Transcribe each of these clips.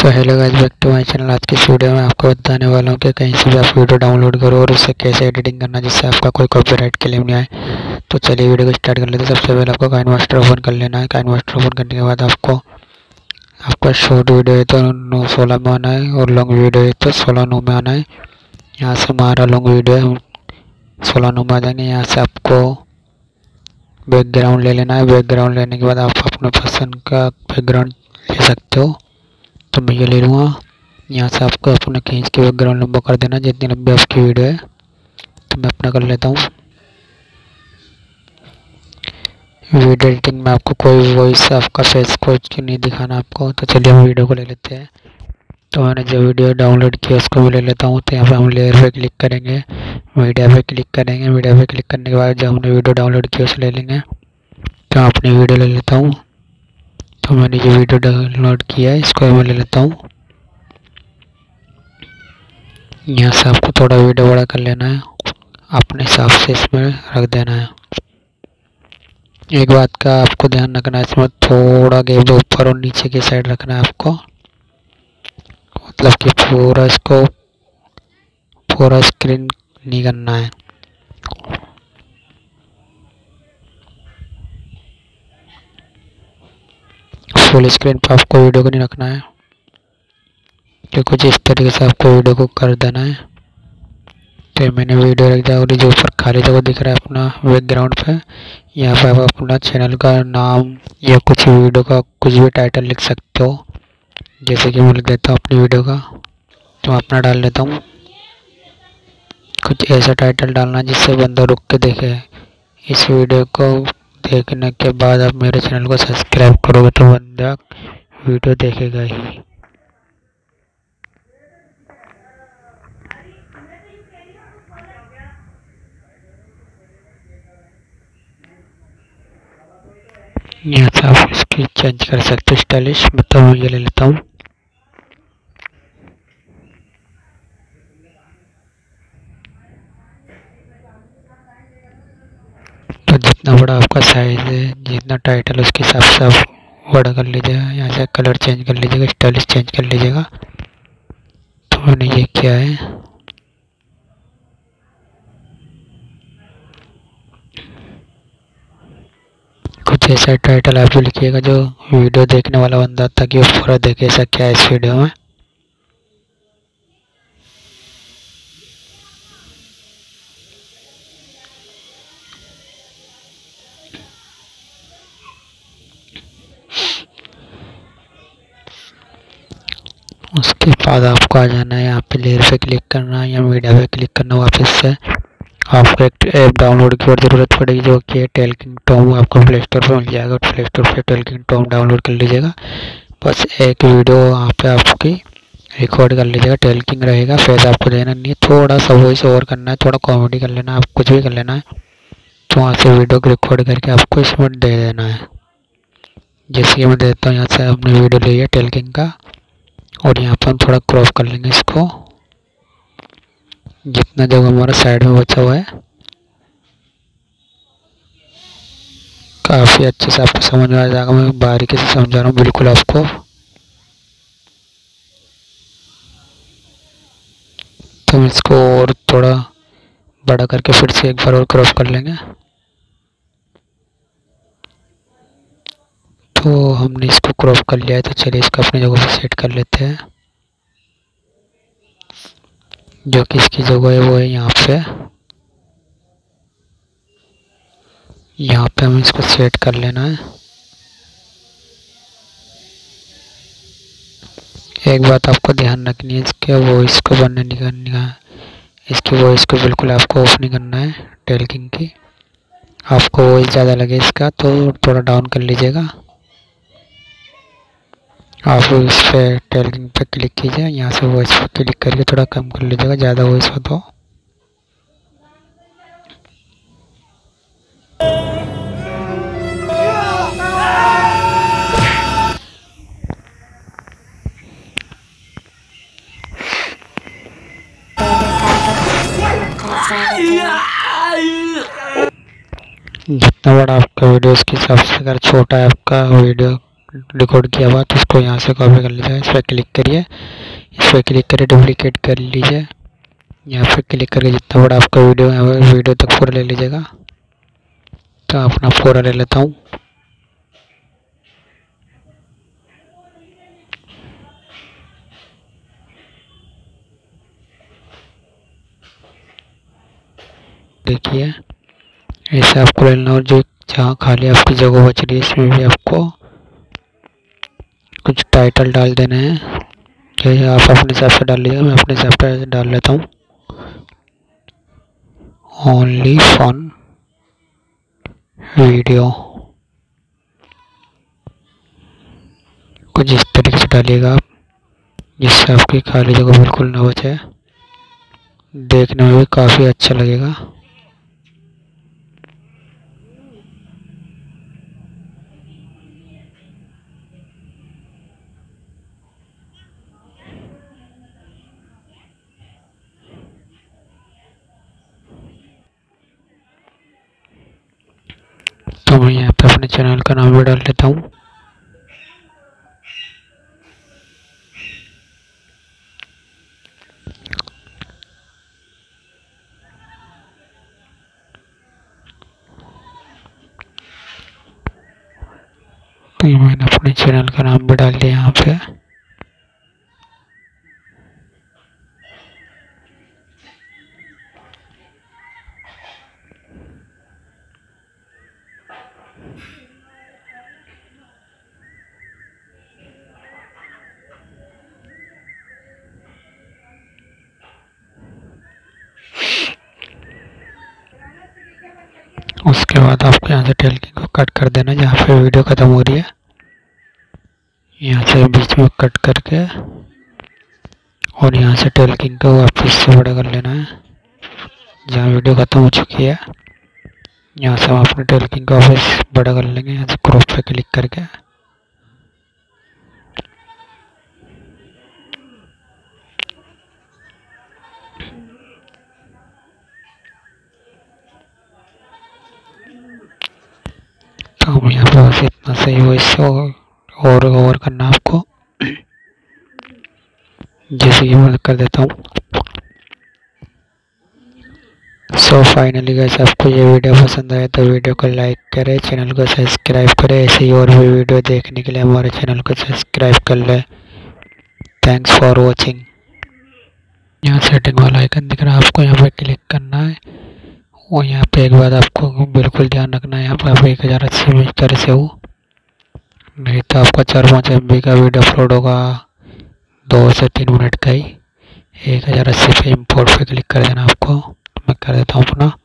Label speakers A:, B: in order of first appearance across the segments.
A: So hello guys, back to my channel. आज की इस वीडियो में आपको बताने वाला हूँ कि कहीं से भी आप वीडियो डाउनलोड करो और उससे कैसे एडिटिंग करना जिससे आपका कोई कॉपीराइट क्लेम नहीं आए। तो चलिए वीडियो को स्टार्ट कर लेते हैं। सबसे पहले आपको काइनमास्टर ओपन कर लेना है। काइनमास्टर ओपन करने के बाद आपका शॉर्ट वीडियो है तो 9:16 में आना है और लॉन्ग वीडियो है तो 16:9 में आना है। यहाँ से हमारा लॉन्ग वीडियो है 16:9 में आ जाएंगे। यहाँ से आपको बैकग्राउंड ले लेना है। बैकग्राउंड लेने के बाद आप अपने पसंद का बैकग्राउंड ले सकते हो, तो मैं ये ले लूँगा। यहाँ से आपको अपना खींच के बैकग्राउंड लंबा कर देना जितनी लंबी आपकी वीडियो है। तो मैं अपना कर लेता हूँ। वीडियो एडिटिंग में आपको कोई वॉइस आपका फेस कुछ नहीं दिखाना आपको। तो चलिए हम वीडियो को ले लेते हैं। तो मैंने जो वीडियो डाउनलोड किया उसको भी ले लेता हूँ। तो यहाँ पर हम लेयर पे क्लिक करेंगे, मीडिया पे क्लिक करेंगे। मीडिया पे क्लिक करने के बाद जब हमने वीडियो डाउनलोड किया उसे ले लेंगे। तो अपनी वीडियो ले लेता हूँ। तो मैंने जो वीडियो डाउनलोड किया है इसको मैं ले लेता हूँ। यहाँ से आपको थोड़ा वीडियो बड़ा कर लेना है, अपने हिसाब से इसमें रख देना है। एक बात का आपको ध्यान रखना है, इसमें थोड़ा गैप ऊपर और नीचे की साइड रखना है आपको, मतलब कि पूरा स्क्रीन नहीं करना है। फुल स्क्रीन पर आपको वीडियो को नहीं रखना है, तो कुछ इस तरीके से आपको वीडियो को कर देना है। तो मैंने वीडियो रख दिया और जो ऊपर खाली जगह दिख रहा है अपना बैकग्राउंड पे, यहाँ पे आप अपना चैनल का नाम या कुछ वीडियो का कुछ भी टाइटल लिख सकते हो। जैसे कि मैं लिख देता हूँ अपनी वीडियो का, तो मैं अपना डाल लेता हूँ। कुछ ऐसा टाइटल डालना जिससे बंदा रुक के देखे। इस वीडियो को देखने के बाद आप मेरे चैनल को सब्सक्राइब करोगे तो बंदा वीडियो देखेगा ही। यहाँ से आप इसकी चेंज कर सकते हो स्टाइलिश। मतलब मैं ये ले लेता हूँ। तो जितना बड़ा आपका साइज है, जितना टाइटल उसके हिसाब से आप बड़ा कर लीजिएगा। यहाँ से कलर चेंज कर लीजिएगा, स्टाइलिश चेंज कर लीजिएगा। तो मैंने ये किया है। कुछ ऐसा टाइटल आप भी लिखिएगा जो वीडियो देखने वाला बंदा ताकि वो पूरा देखे ऐसा क्या है इस वीडियो में। उसके बाद आपको आ जाना है, यहाँ पे लेयर पे क्लिक करना है या मीडिया पे क्लिक करना। वापस से आपको एक ऐप डाउनलोड की और ज़रूरत पड़ेगी जो कि है टेल्किंग टॉम। आपको प्ले स्टोर पर मिल जाएगा। प्ले स्टोर पर टेल्किंग टॉम डाउनलोड कर लीजिएगा। बस एक वीडियो वहाँ पे आपकी रिकॉर्ड कर लीजिएगा, टेल्किंग रहेगा। फेस आपको देना नहीं है, थोड़ा सा वॉइस ओवर करना है, थोड़ा कॉमेडी कर लेना है, आप कुछ भी कर लेना है। तो वहाँ से वीडियो को रिकॉर्ड करके आपको इसमें दे देना है। जैसे कि मैं देता हूँ, यहाँ से हमने वीडियो ली है टेल्किंग का और यहाँ पर हम थोड़ा क्रॉप कर लेंगे इसको, जितना जगह हमारा साइड में बचा हुआ है। काफ़ी अच्छे से आपको समझ में आ जाएगा। मैं बारीकी से समझा रहा हूँ बिल्कुल आपको। तो हम इसको और थोड़ा बड़ा करके फिर से एक बार और क्रॉप कर लेंगे। तो हमने इसको क्रॉप कर लिया है। तो चलिए इसको अपनी जगह पे सेट कर लेते हैं। जो कि इसकी जगह है वो है यहाँ पे। यहाँ पे हमें इसको सेट कर लेना है। एक बात आपको ध्यान रखनी है, इसके वॉइस को बंद नहीं करनी है। इसकी वॉइस को बिल्कुल आपको ऑफ नहीं करना है टेल्किंग की। आपको वॉइस ज़्यादा लगे इसका तो थोड़ा डाउन कर लीजिएगा। आप इस पे टेल्किंग पे क्लिक कीजिए, यहाँ से वॉइस पे क्लिक करके थोड़ा कम कर लीजिएगा, ज़्यादा वॉइस हो तो। जितना बड़ा आपका वीडियो उसके हिसाब से, अगर छोटा है आपका वीडियो रिकॉर्ड किया हुआ, तो इसको यहाँ से कॉपी कर लीजिए। इस पर क्लिक करिए, इस पर क्लिक करिए, डुप्लीकेट कर लीजिए। यहाँ पे क्लिक करके जितना बड़ा आपका वीडियो है वीडियो तक पूरा ले लीजिएगा। तो अपना पूरा ले लेता हूँ। देखिए ऐसे आपको लेना, और जो जहाँ खाली आपकी जगह बच रही है इसमें भी आपको कुछ टाइटल डाल देना है। ये आप अपने हिसाब से डाल लीजिएगा, मैं अपने हिसाब से डाल लेता हूँ। ओनली फन वीडियो, कुछ इस तरीके से डालिएगा आप, जिससे आपकी खाली जगह बिल्कुल ना बचे, देखने में भी काफ़ी अच्छा लगेगा। तो मैं यहाँ पे अपने चैनल का नाम भी डाल लेता हूँ। तो मैंने अपने चैनल का नाम भी डाल दिया यहाँ पे। उसके बाद आपको यहाँ से टेल्किंग को कट कर देना, जहाँ पे वीडियो ख़त्म हो रही है यहाँ से बीच में कट करके, और यहाँ से टेल्किंग को वापस से बड़ा कर लेना है जहाँ वीडियो ख़त्म हो चुकी है। यहाँ से हम अपने टेल्किंग को वापस बड़ा कर लेंगे, यहाँ से क्रॉप पे क्लिक करके। तो हम यहाँ पे बस इतना सही हो, इससे और ओवर करना आपको, जैसे कि मैं कर देता हूँ। सो फाइनली गाइस, आपको ये वीडियो पसंद आया तो वीडियो को लाइक करें, चैनल को सब्सक्राइब करें। ऐसे ही और भी वीडियो देखने के लिए हमारे चैनल को सब्सक्राइब कर लें। Thanks for watching. यहाँ सेटिंग वाला आइकन दिख रहा है, आपको यहाँ पे क्लिक करना है, और यहाँ पे एक बात आपको बिल्कुल ध्यान रखना है, यहाँ पे आप 1080 में कर से हो, नहीं तो आपका 4-5 MB का वीडियो अपलोड होगा 2 से 3 मिनट का ही। 1080 पे इम्पोर्ट पे क्लिक कर देना आपको। मैं कर देता हूँ अपना।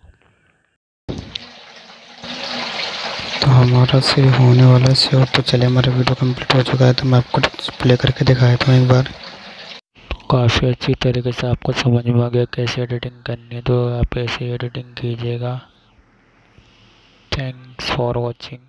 A: तो हमारा सेव होने वाला है सेव। तो चलिए, हमारा वीडियो कंप्लीट हो चुका है, तो मैं आपको प्ले करके दिखाया था एक बार। काफ़ी अच्छी तरीके से आपको समझ में आ गया कैसे एडिटिंग करनी है, तो आप ऐसे एडिटिंग कीजिएगा। Thanks for watching.